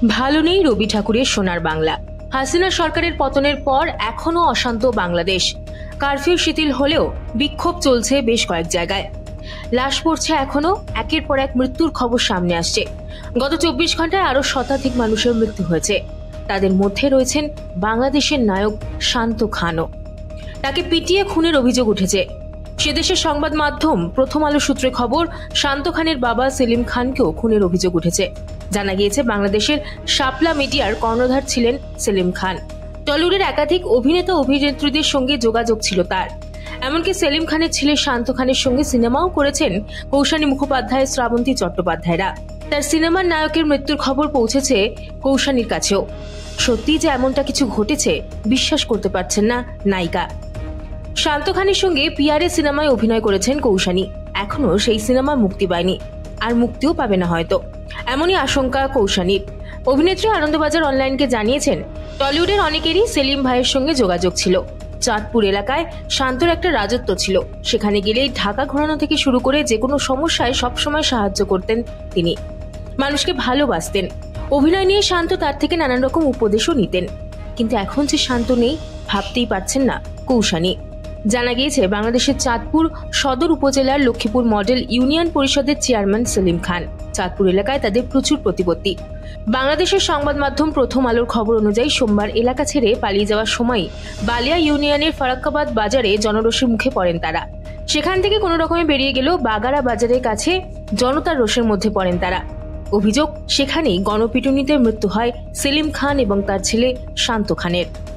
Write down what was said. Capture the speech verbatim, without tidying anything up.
ভালো নেই রবি ঠাকুরের সোনার বাংলা। হাসিনা সরকারের পতনের পর এখনো অশান্ত বাংলাদেশ। কারফিউ শিথিল হলেও বিক্ষোভ চলছে বেশ কয়েক জায়গায়। লাশ পড়ছে এখনো, একের পর এক মৃত্যুর খবর সামনে আসছে। গত চব্বিশ ঘন্টায় আরো শতাধিক মানুষের মৃত্যু হয়েছে। তাদের মধ্যে রয়েছেন বাংলাদেশের নায়ক শান্ত খানও। তাকে পিটিয়ে খুনের অভিযোগ উঠেছে। সে দেশের সংবাদ মাধ্যম প্রথম আলো সূত্রে খবর, শান্ত খানের বাবা সেলিম খানকেও খুনের অভিযোগ উঠেছে। জানা গিয়েছে বাংলাদেশের শাপলা মিডিয়ার কর্ণধার ছিলেন সেলিম খান। টলিউডের একাধিক অভিনেতা অভিনেত্রীদের সঙ্গে যোগাযোগ ছিল তার। এমনকি সেলিম খানের ছেলে শান্ত খানের সঙ্গে সিনেমাও করেছেন কৌশানী মুখোপাধ্যায়, শ্রাবন্তী চট্টোপাধ্যায়রা। তার সিনেমার নায়কের মৃত্যুর খবর পৌঁছেছে কৌশানীর কাছেও। সত্যি যে এমনটা কিছু ঘটেছে বিশ্বাস করতে পারছেন না নায়িকা। শান্ত খানের সঙ্গে পিয়ারে সিনেমায় অভিনয় করেছেন কৌশানী। এখনো সেই সিনেমা মুক্তি পায়নি, আর মুক্তিও পাবে না হয়তো, এমনই আশঙ্কা কৌশানীর। অভিনেত্রী আনন্দবাজার অনলাইনকে জানিয়েছেন, টলিউডের অনেকেরই সেলিম ভাইয়ের সঙ্গে যোগাযোগ ছিল। চাঁদপুর এলাকায় শান্তর একটা রাজত্ব ছিল। সেখানে গেলেই ঢাকা ঘোরানো থেকে শুরু করে যে কোনো সমস্যায় সবসময় সাহায্য করতেন তিনি। মানুষকে ভালোবাসতেন। অভিনয় নিয়ে শান্ত তার থেকে নানান রকম উপদেশও নিতেন। কিন্তু এখন যে শান্ত নেই ভাবতেই পারছেন না কৌশানী। জানা গিয়েছে বাংলাদেশের চাঁদপুর সদর উপজেলার লক্ষ্মীপুর মডেল ইউনিয়ন পরিষদের চেয়ারম্যান সেলিম খান। চাঁদপুর এলাকায় তাদের প্রচুর প্রতিপত্তি। বাংলাদেশের সংবাদ মাধ্যম প্রথম আলোর খবর অনুযায়ী সোমবার এলাকা ছেড়ে পালিয়ে যাওয়ার সময় বালিয়া ইউনিয়নের ফারাক্কাবাদ বাজারে জনরোষের মুখে পড়েন তারা। সেখান থেকে কোনো রকমে বেরিয়ে গেলেও বাগারা বাজারের কাছে জনতার রোষের মধ্যে পড়েন তারা। অভিযোগ, সেখানেই গণপিটুনিতে মৃত্যু হয় সেলিম খান এবং তার ছেলে শান্ত খানের।